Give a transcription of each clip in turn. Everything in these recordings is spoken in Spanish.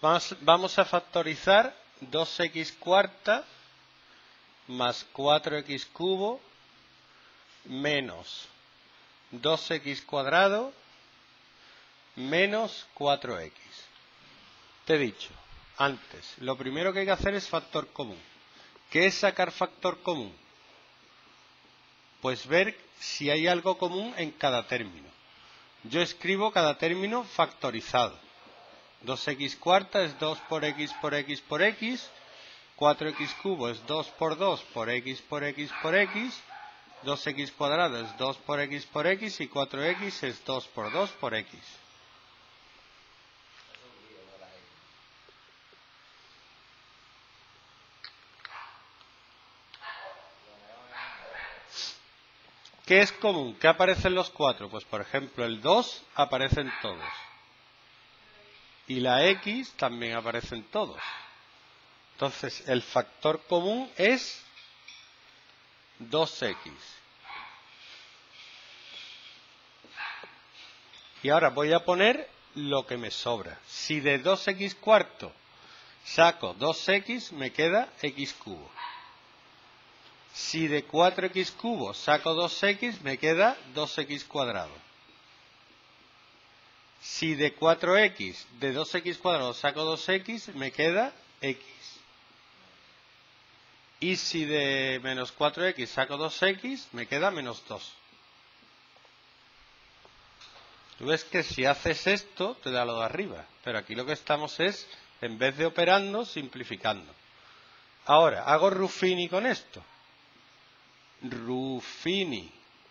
Vamos a factorizar 2x cuarta más 4x cubo menos 2x cuadrado menos 4x. Te he dicho antes, lo primero que hay que hacer es factor común. ¿Qué es sacar factor común? Pues ver si hay algo común en cada término. Yo escribo cada término factorizado. 2x cuarta es 2 por x por x por x. 4x cubo es 2 por 2 por x por x por x. 2x cuadrado es 2 por x por x y 4x es 2 por 2 por x. ¿Qué es común? ¿Qué aparecen los 4? Pues por ejemplo el 2 aparece en todos. Y la x también aparece en todos. Entonces el factor común es 2x. Y ahora voy a poner lo que me sobra. Si de 2x cuarto saco 2x, me queda x cubo. Si de 4x cubo saco 2x, me queda 2x cuadrado. Si de 4x, de 2x cuadrado saco 2x, me queda x. Y si de menos 4x saco 2x, me queda menos 2. Tú ves que si haces esto, te da lo de arriba. Pero aquí lo que estamos es, en vez de operando, simplificando. Ahora, hago Ruffini con esto. Ruffini.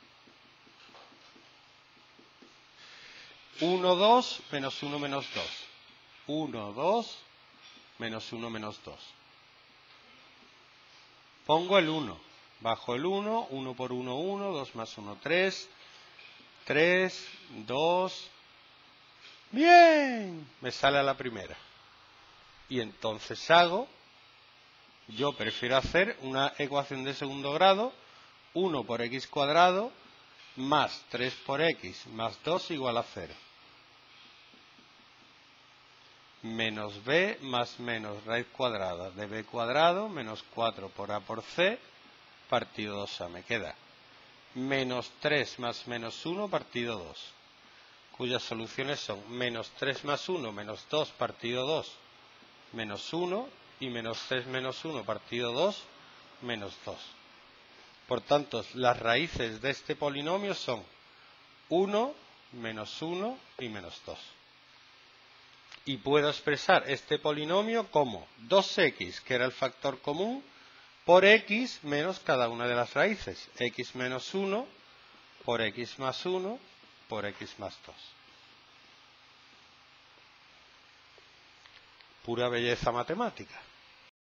1, 2, menos 1, menos 2. 1, 2, menos 1, menos 2. Pongo el 1. Bajo el 1, 1 por 1, 1, 2 más 1, 3. 3, 2. ¡Bien! Me sale a la primera. Y entonces yo prefiero hacer una ecuación de segundo grado, 1 por x cuadrado más 3 por x más 2 igual a 0. Menos b más menos raíz cuadrada de b cuadrado menos 4 por a por c partido 2a. Me queda menos 3 más menos 1 partido 2, cuyas soluciones son menos 3 más 1 menos 2 partido 2 menos 1 y menos 3 menos 1 partido 2 menos 2. Por tanto, las raíces de este polinomio son 1, menos 1 y menos 2. Y puedo expresar este polinomio como 2x, que era el factor común, por x menos cada una de las raíces. X menos 1 por x más 1 por x más 2. Pura belleza matemática.